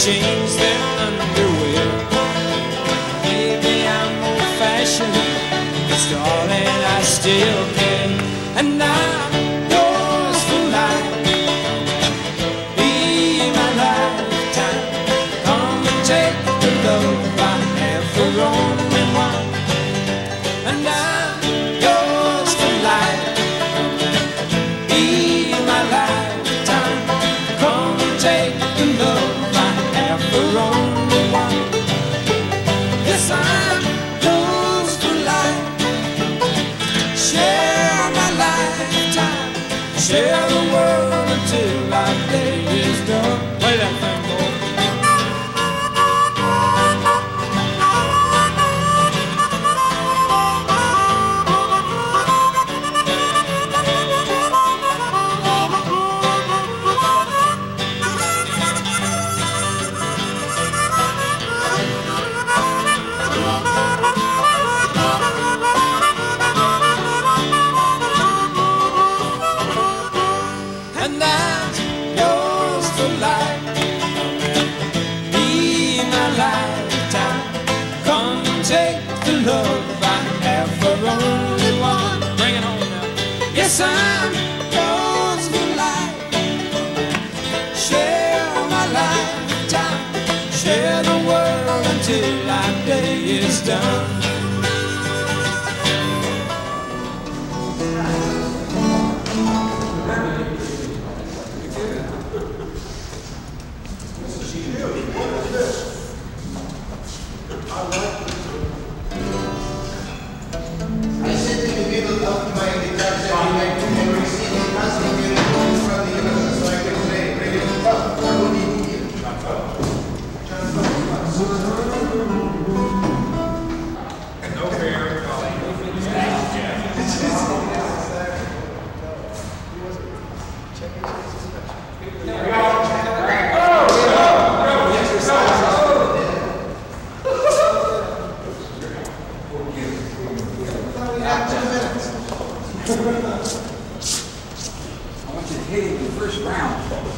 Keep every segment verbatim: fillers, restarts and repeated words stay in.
change their underwear. Maybe I'm old-fashioned, but darling, I still care. And I'm yours for life, be my lifetime. Come and take the love I have for only one. And I'm yours for life, be my lifetime. Come and take the love I have for only one. Yes, I'm yours for life. Share my lifetime, share the world until our day is done. Play that thing, boy. And that's yours for life, be my lifetime. Come and take the love I have for only one. Bring it home now. Yes, I'm yours for life. Share my lifetime, share the world until our day is done. I said to the people of my guitar that you might never receive the constant beauty from the universe, so I can play, bring it up. I will need you. No fair. I want you to hit it in the first round.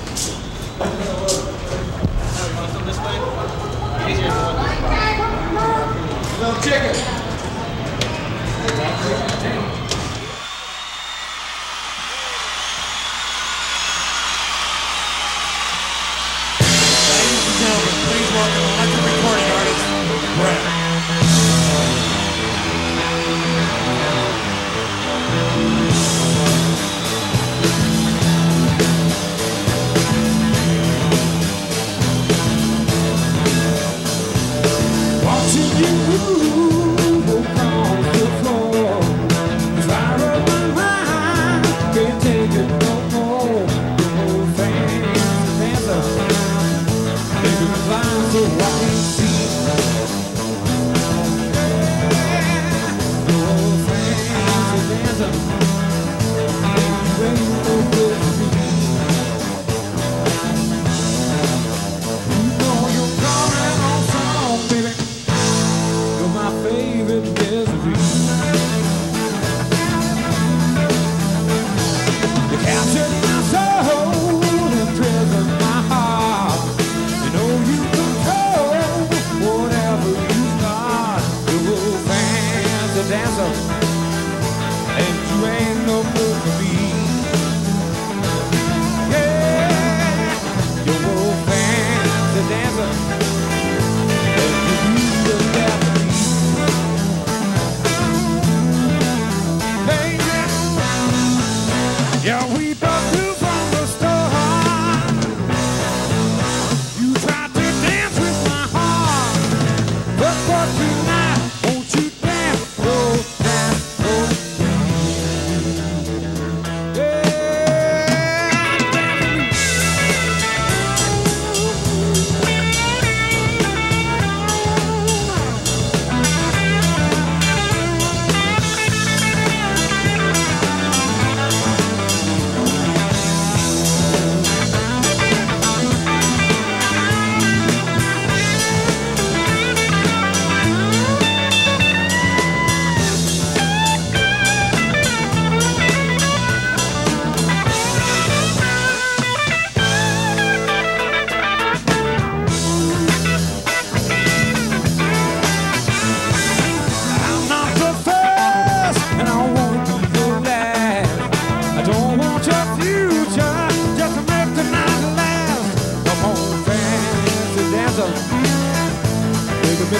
Little chicken. Ladies and gentlemen, please welcome electric recording artist, Brett. Watching you move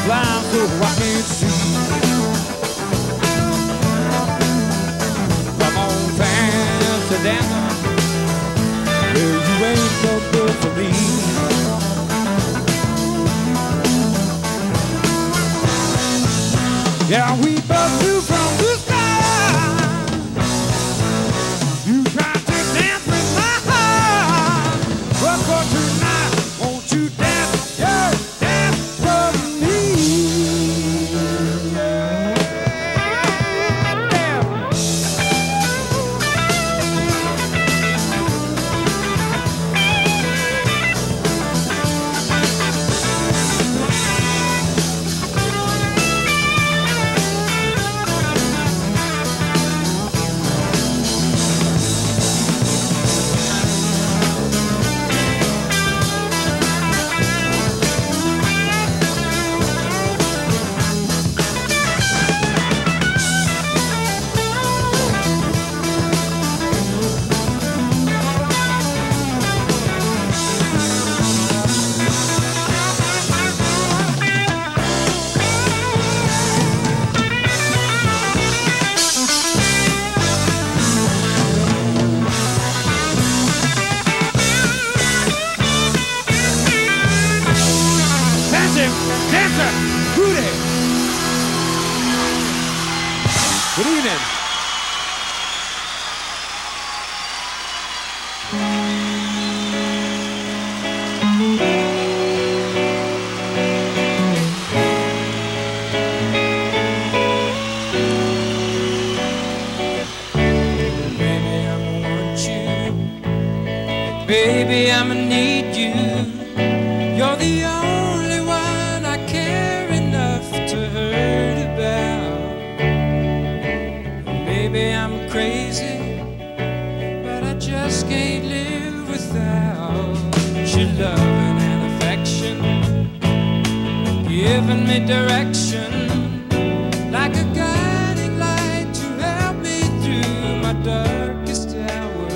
blind so I can't see. Come on, fancy dancer, well, you ain't no good for me. Yeah, we both do from the sky. You tried to dance with my heart, but for tonight, won't you dance, yeah, dance for me? Yeah, yeah. Dancer, Rudy. Good evening. Baby, I'ma want you. Baby, I'ma need you. You're the only one I care enough to hurt about. Maybe I'm crazy, but I just can't live without your loving and affection, giving me direction, like a guiding light to help me through my darkest hour.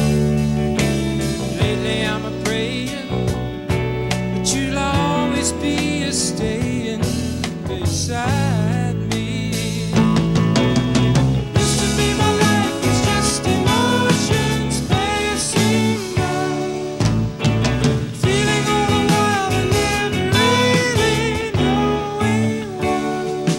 Lately I'm a praying you'll always be a staying beside me. Used to be my life, it's just emotions passing by, feeling all the while and never really knowing why.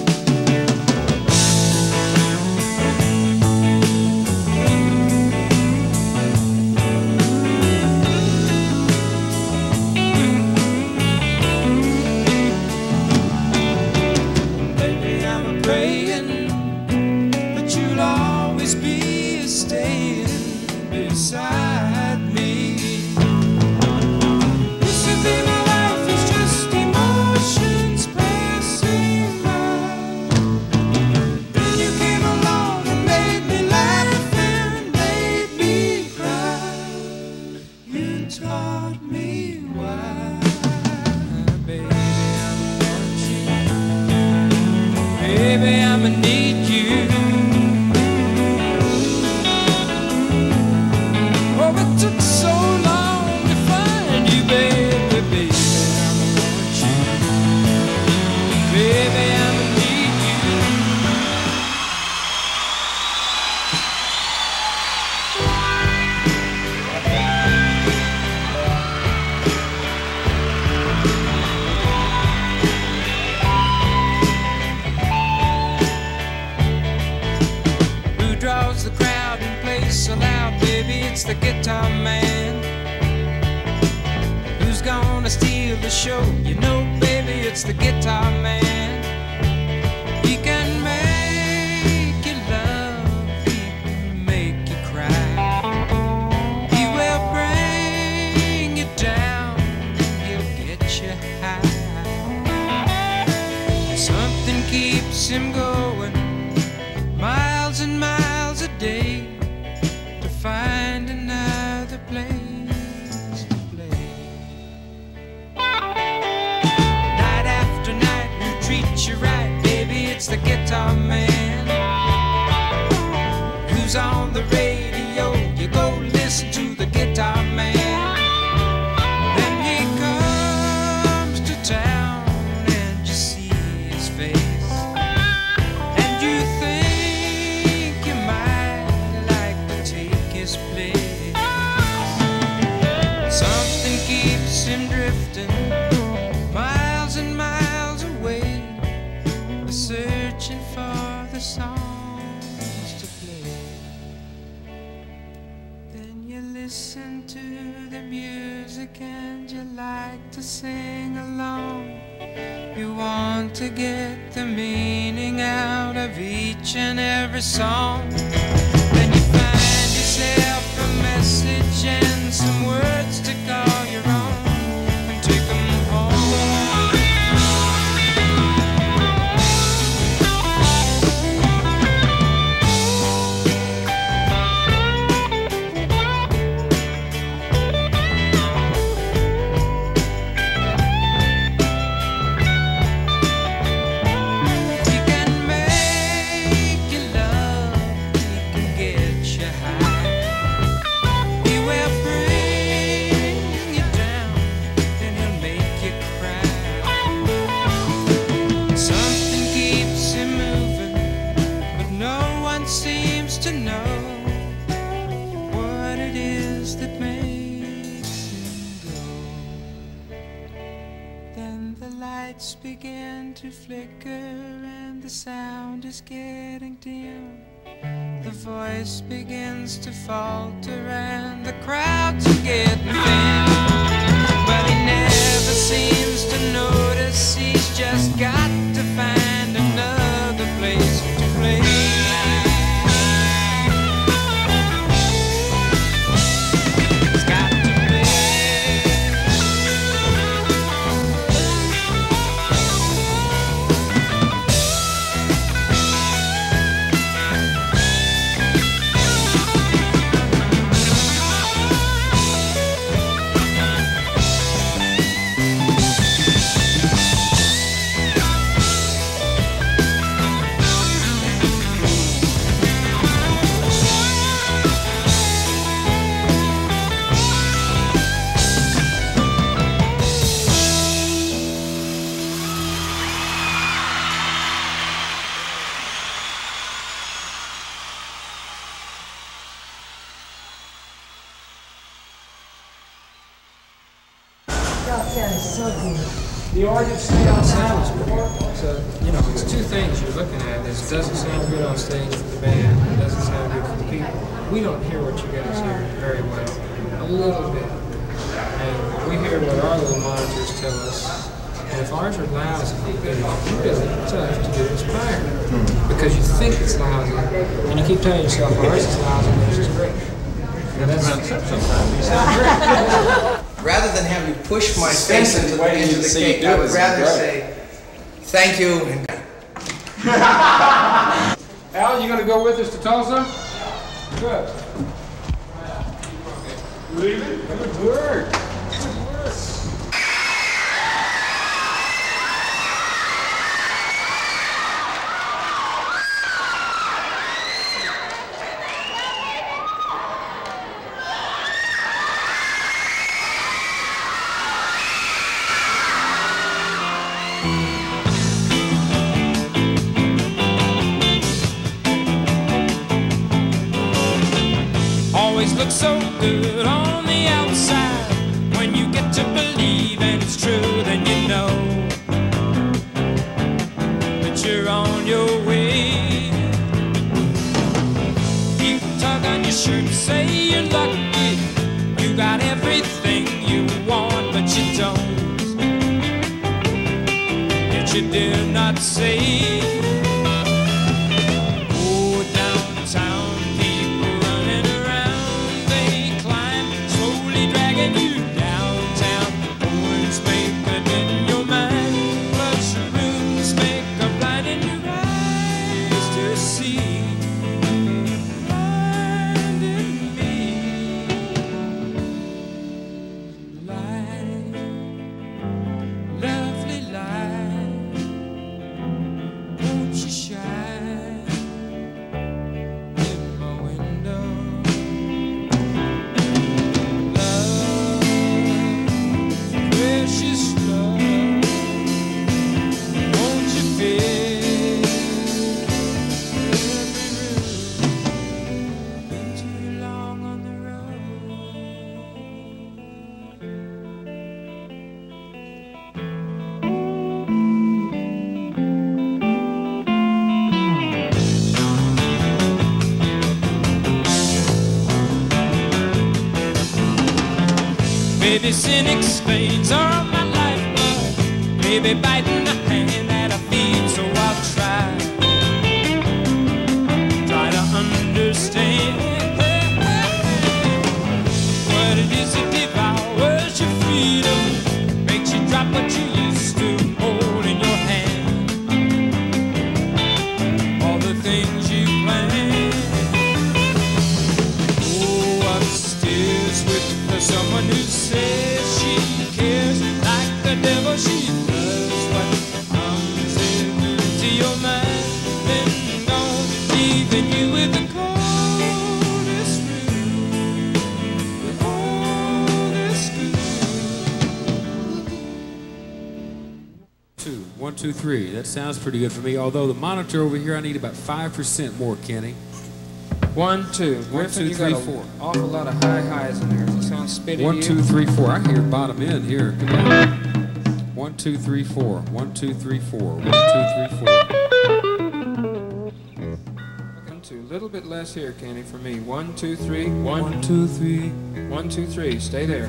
Praying that you'll always be staying beside me. Used to be my life, it's just emotions passing by. Then you came along and made me laugh and made me cry. You taught me why. Baby, I want you. Baby, I'ma need you. Oh, it took so long to find you, baby. Baby, I'ma want you. Baby, I'ma need you. Draws the crowd and plays so loud, baby, it's the guitar man. Who's gonna steal the show? You know, baby, it's the guitar man. He can make you love, he can make you cry. He will bring you down, he'll get you high. Something keeps him going, miles and miles a day, to find another place to play. Night after night, who treats you right, baby, it's the guitar him drifting miles and miles away, searching for the songs to play. Then you listen to the music and you like to sing along. You want to get the meaning out of each and every song. Then you find yourself a message and some words to call your own and take them home. Seems to know what it is that makes him go. Then the lights begin to flicker and the sound is getting dim. The voice begins to falter and the crowds are getting thin. But he never seems to notice he's just got to find another place to play. The audience stay on sound so, you know, it's two things you're looking at. It doesn't sound good on stage for the band. It doesn't sound good for the people. We don't hear what you guys hear very well. A little bit. And we hear what our little monitors tell us. And if ours are lousy, then it's really tough to do inspired. Because you think it's lousy, and you keep telling yourself, ours is lousy, and this is great. And that's sometimes. You sound great. Rather than have you push my face into the, into the cake, I would rather say, thank you. Al, you going to go with us to Tulsa? Good. Really? Good work. Good work. Always look so good on the outside. When you get to believe and it's true, then you know that you're on your way. You tug on your shirt and say you're lucky. You got everything you want, but you don't. Yet you dare not say. Maybe sin explains all my life, but maybe biting the hand that I feed, so I'll try, try to understand what it is that devours your freedom, makes you drop what you used to hold in your hand, all the things you planned. Oh, upstairs with someone who says she cares like the devil. She does what comes into your mind, then gone, leaving you with the coldest room, the coldest room. Two, one, two, three. That sounds pretty good for me. Although the monitor over here, I need about five percent more, Kenny. One, two. One, Griffin, two, you three, got four. an awful lot of high highs in there. Does it sound spitty One, to two, you? three, four. I hear bottom end here. Come on. One, two, three, four. One, two, three, four. One, two, three, four. One, two. A little bit less here, Kenny, for me. One, two, three. One, One, two, three. one, two, three. Stay there.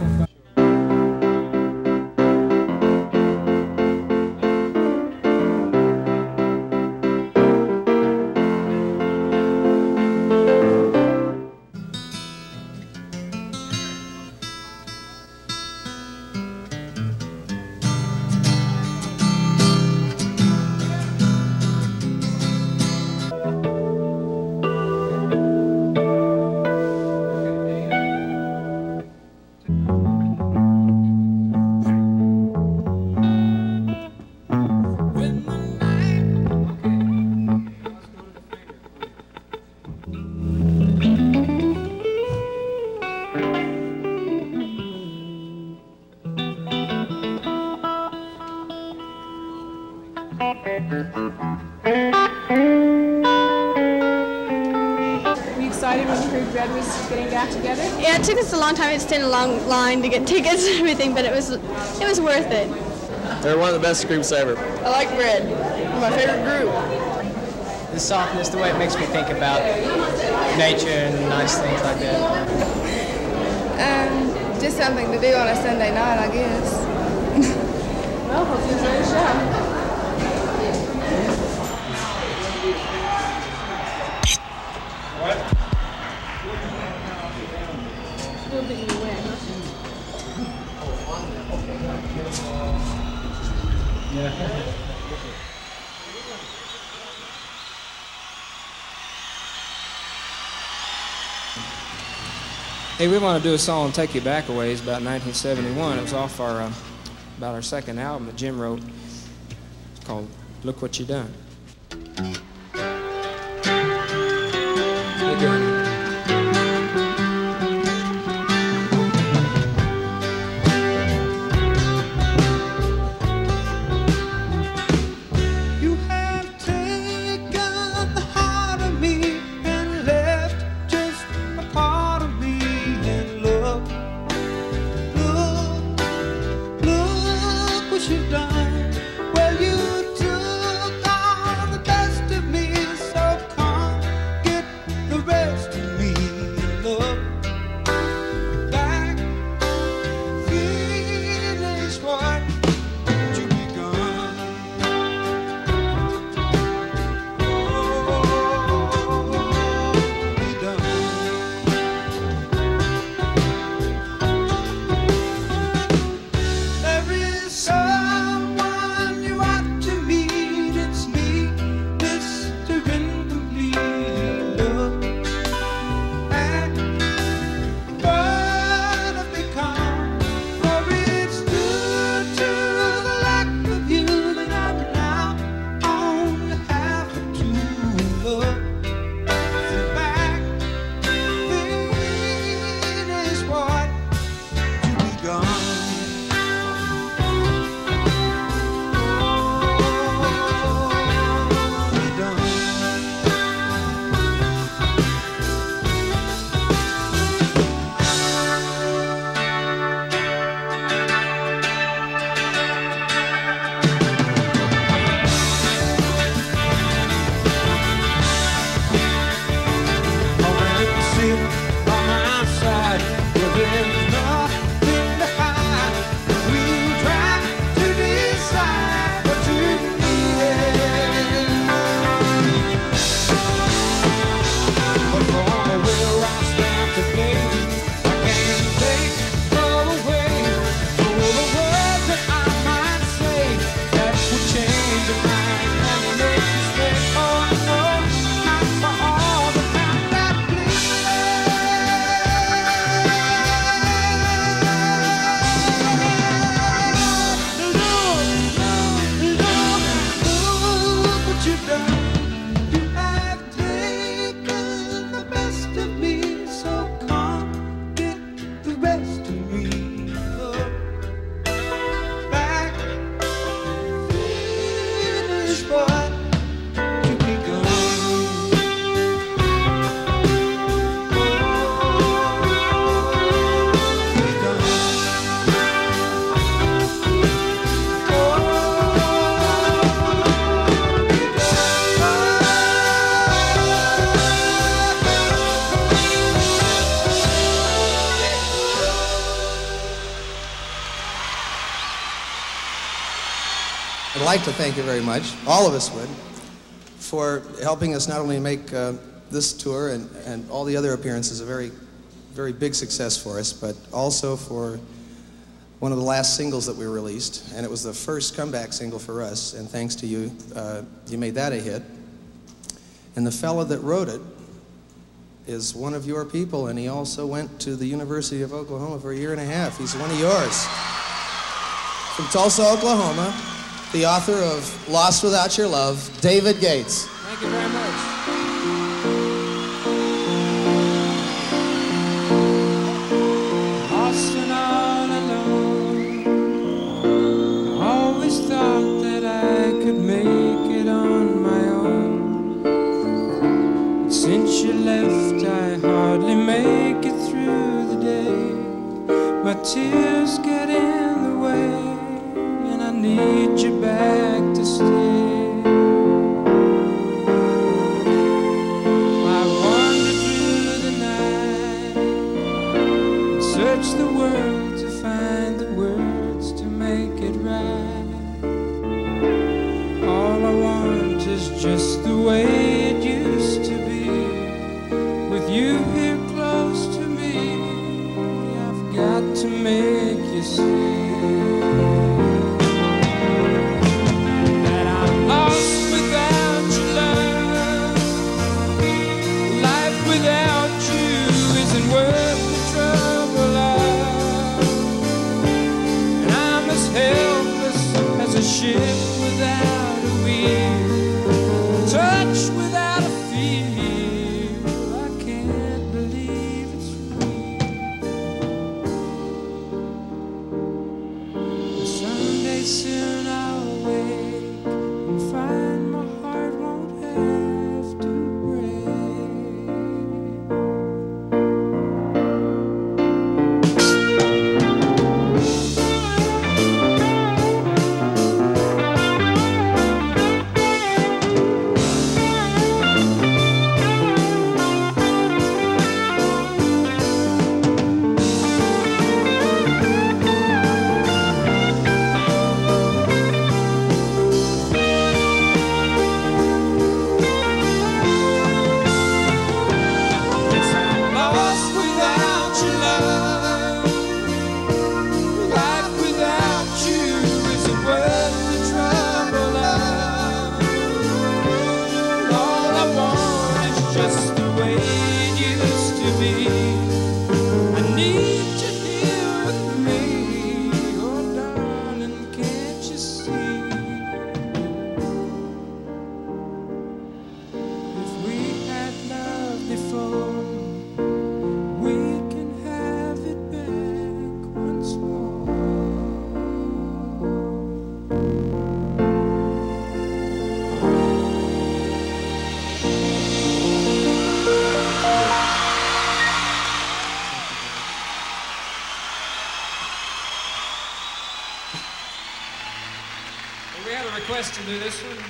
Were you excited when you heard Red was getting back together? Yeah, it took us a long time. It's in a long line to get tickets and everything, but it was it was worth it. They're one of the best groups ever. I like Red. My favorite group. The softness, the way it makes me think about nature and nice things like that. Um, just something to do on a Sunday night, I guess. Well, hope you enjoy the show. Still getting you wet, huh? Hey, we want to do a song, Take You Back a Ways, about nineteen seventy-one. It was off our, uh, about our second album that Jim wrote. It's called Look What You Done. Good job. You have taken the heart of me and left just a part of me. And look, look, look what you've done. Well, you took all the best of I'd like to thank you very much, all of us would, for helping us not only make uh, this tour and, and all the other appearances a very, very big success for us, but also for one of the last singles that we released, and it was the first comeback single for us, and thanks to you, uh, you made that a hit. And the fella that wrote it is one of your people, and he also went to the University of Oklahoma for a year and a half. He's one of yours. From Tulsa, Oklahoma, the author of Lost Without Your Love, David Gates. Thank you very much. Lost and all alone, I always thought that I could make it on my own. But since you left, I hardly make it through the day. My tears get in the way, and I need you back to stay. I wander through the night and search the world to find the words to make it right. All I want is just the way it used to be, with you here close to me. I've got to make you see that I'm lost without your love. Life without you isn't worth the trouble of, and I'm as helpless as a ship without a wheel, touch without a feel. I can't believe it's real. Someday soon I'll wake and find my heart won't have to lost without your love. Life without you isn't worth the trouble of. All I want is just the way it used to be. I need you here with me. Oh darling, can't you see? If we had love before, we can have it back once more. We have a request to do this one.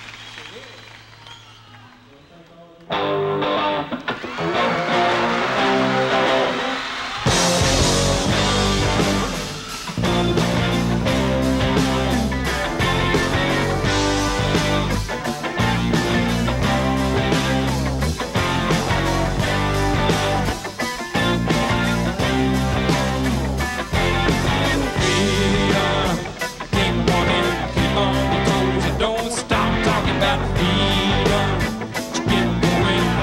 Keep on in, keep on your toes, and don't stop talking about freedom.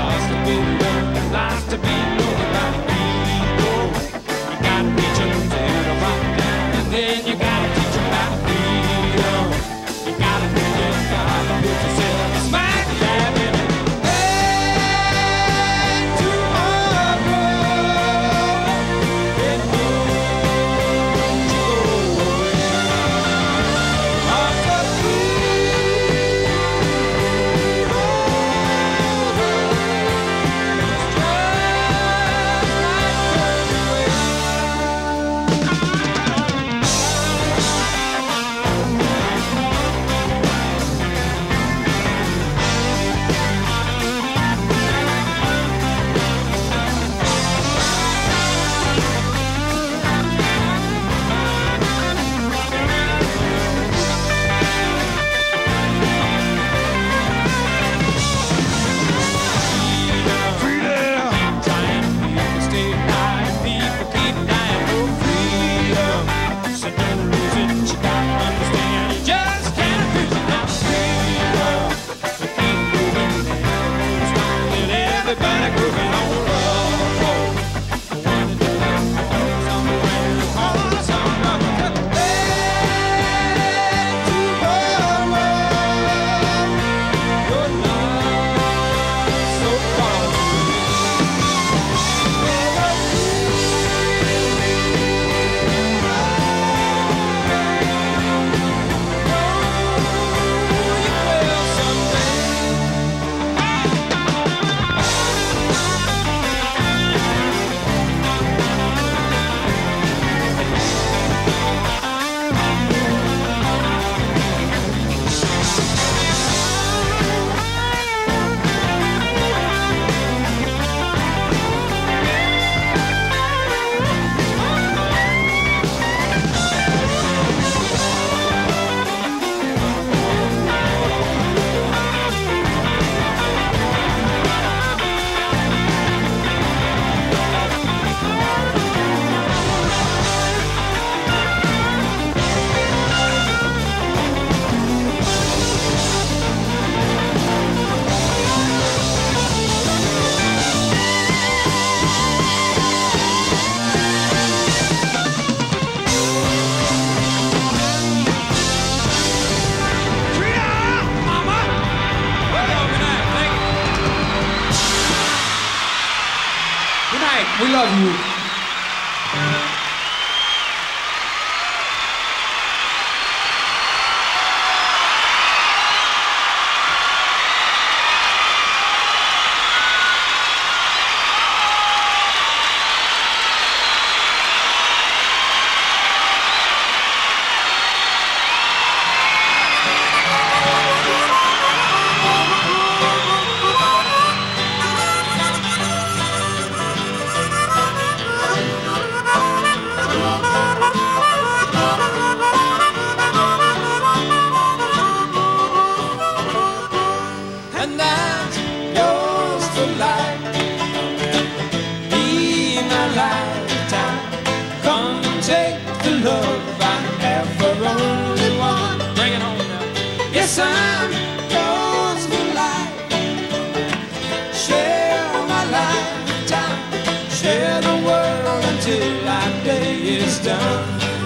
love you. And that's yours for life. Be my lifetime. Come and take the love I have for only one. Bring it home now. Yes, I'm yours for life. Share my lifetime. Share the world until our day is done.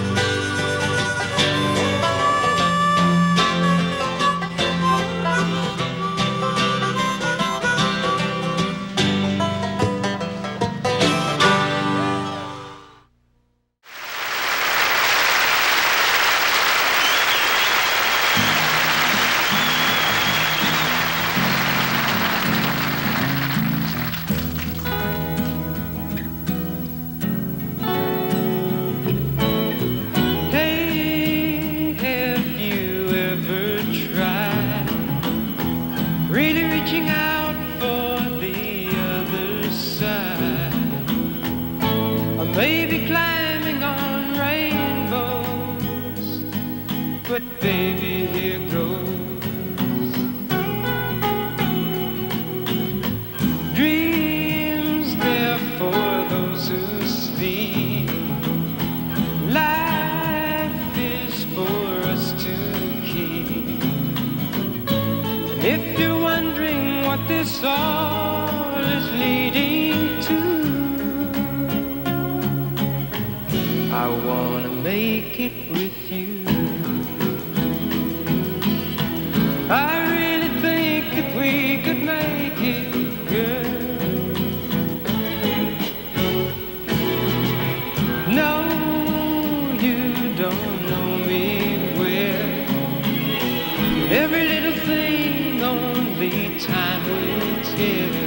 Maybe climbing on rainbows, but baby, here goes. Dreams, they're for those who sleep. Life is for us to keep. And if you're wondering what this all is leading to, I wanna make it with you. I really think that we could make it, girl. No, you don't know me well. Every little thing only time will tell.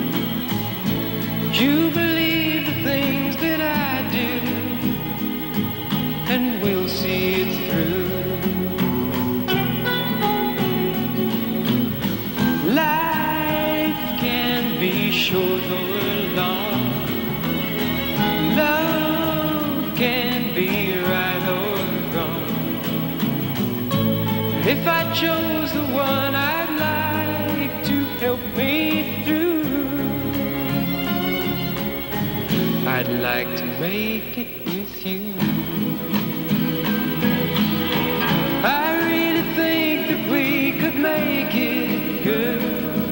You believe the things that I do, and we'll see it through. Life can be short or long. Love can be right or wrong. If I chose the one I'd like to help me through, I'd like to make it with you. I really think that we could make it, girl.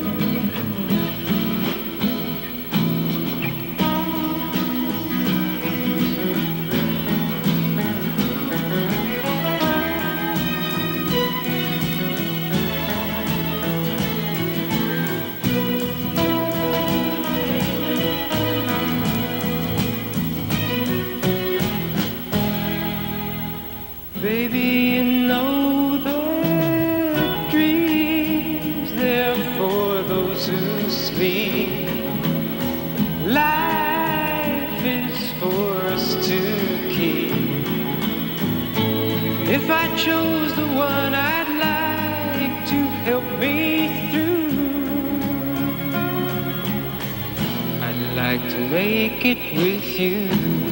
Baby, you know that dreams, they're for those who sleep. Life is for us to keep. If I chose the one I'd like to help me through, I'd like to make it with you.